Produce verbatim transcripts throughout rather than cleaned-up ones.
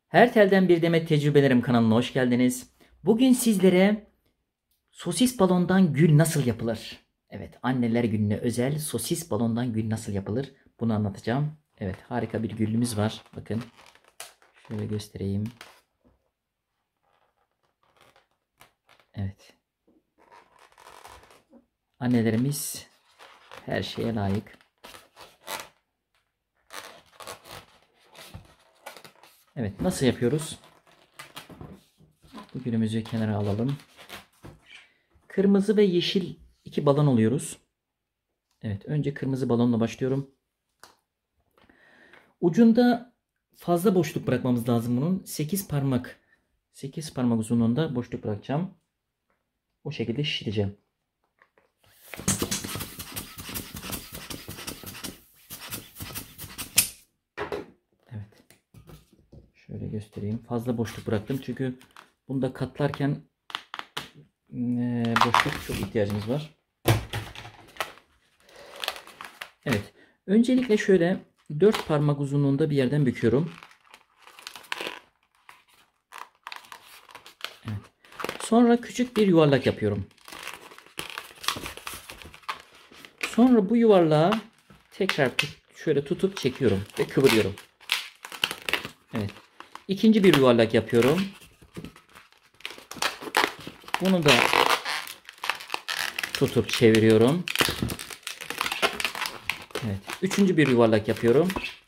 Her telden bir demet tecrübelerim kanalına hoş geldiniz. Bugün sizlere sosis balondan gül nasıl yapılır? Evet, anneler gününe özel sosis balondan gül nasıl yapılır? Bunu anlatacağım. Evet, harika bir gülümüz var. Bakın, şöyle göstereyim. Evet. Annelerimiz her şeye layık. Evet, nasıl yapıyoruz? Bu gülümüzü kenara alalım. Kırmızı ve yeşil iki balon alıyoruz. Evet, önce kırmızı balonla başlıyorum. Ucunda fazla boşluk bırakmamız lazım bunun. sekiz parmak. sekiz parmak uzunluğunda boşluk bırakacağım. O şekilde şişireceğim. Evet. Şöyle göstereyim. Fazla boşluk bıraktım. Çünkü bunda katlarken boşluk çok ihtiyacımız var. Evet. Öncelikle şöyle dört parmak uzunluğunda bir yerden büküyorum. Evet. Sonra küçük bir yuvarlak yapıyorum. Sonra bu yuvarlağı tekrar şöyle tutup çekiyorum ve kıvırıyorum. Evet. İkinci bir yuvarlak yapıyorum. Bunu da tutup çeviriyorum. Evet. Üçüncü bir yuvarlak yapıyorum.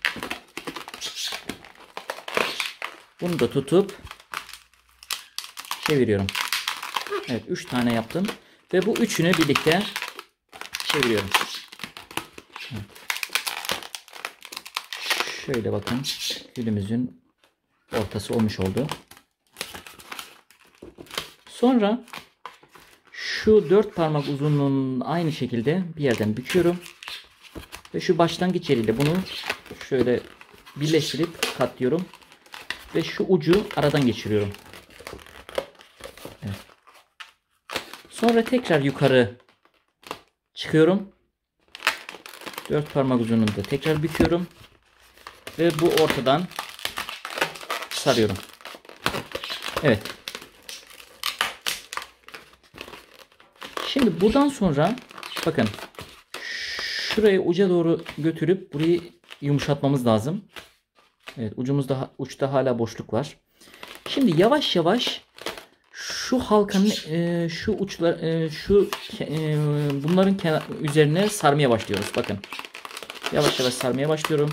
Bunu da tutup çeviriyorum. Evet. Üç tane yaptım. Ve bu üçünü birlikte çeviriyorum. Evet. Şöyle bakın. Gülümüzün ortası olmuş oldu. Sonra şu dört parmak uzunluğunun aynı şekilde bir yerden büküyorum. Ve şu başlangıç yeriyle bunu şöyle birleştirip katlıyorum. Ve şu ucu aradan geçiriyorum. Evet. Sonra tekrar yukarı çıkıyorum. dört parmak uzunluğunda tekrar büküyorum. Ve bu ortadan sarıyorum. Evet. Şimdi buradan sonra bakın şurayı uca doğru götürüp burayı yumuşatmamız lazım. Evet, ucumuzda uçta hala boşluk var. Şimdi yavaş yavaş şu halkanın e, şu uçlar e, şu e, bunların kenar, üzerine sarmaya başlıyoruz. Bakın. Yavaş yavaş sarmaya başlıyorum.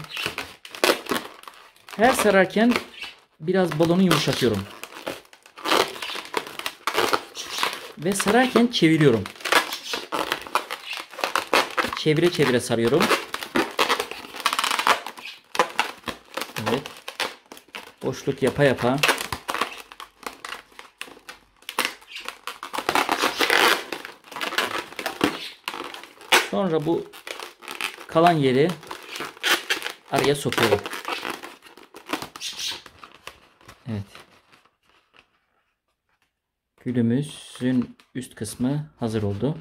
Her sararken biraz balonu yumuşatıyorum. Ve sararken çeviriyorum. Çevire çevire sarıyorum. Evet. Boşluk yapa yapa. Sonra bu kalan yeri araya sokuyorum. Evet. Gülümüzün üst kısmı hazır oldu.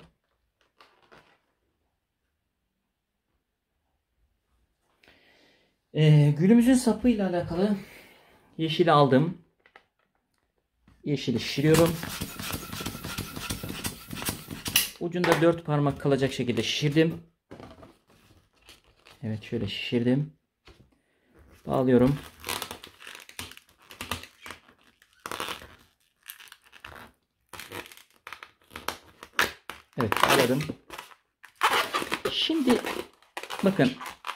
Ee, gülümüzün sapıyla alakalı yeşili aldım. Yeşili şişiriyorum. Ucunda dört parmak kalacak şekilde şişirdim. Evet, şöyle şişirdim. Bağlıyorum. Evet, bağladım. Şimdi bakın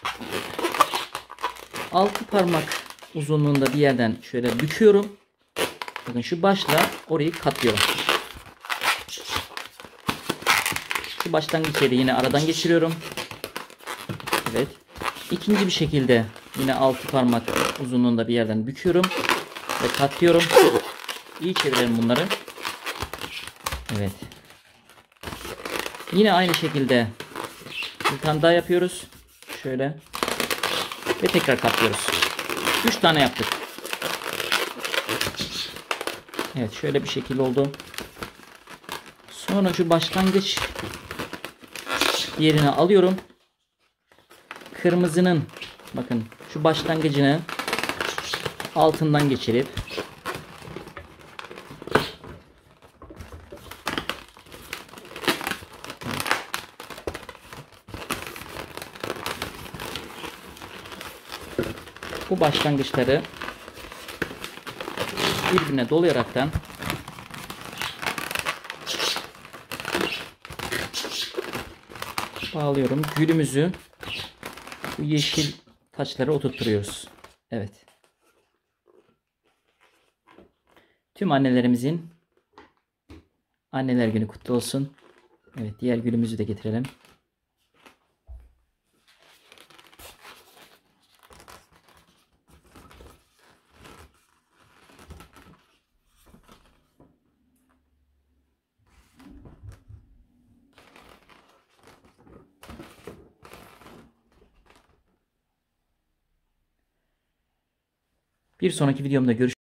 altı parmak uzunluğunda bir yerden şöyle büküyorum. Bakın şu başla orayı katlıyorum. Şu başlangıç yeri yine aradan geçiriyorum. Evet. İkinci bir şekilde yine altı parmak uzunluğunda bir yerden büküyorum ve katlıyorum. İyi çevirelim bunları. Evet. Yine aynı şekilde bir tane daha yapıyoruz. Şöyle. Ve tekrar katlıyoruz. üç tane yaptık. Evet, şöyle bir şekil oldu. Sonra şu başlangıç yerine alıyorum. Kırmızının bakın şu başlangıcını altından geçirip bu başlangıçları birbirine dolayaraktan bağlıyorum. Gülümüzü bu yeşil taçlara oturtturuyoruz. Evet. Tüm annelerimizin Anneler Günü kutlu olsun. Evet, diğer gülümüzü de getirelim. Bir sonraki videomda görüşürüz.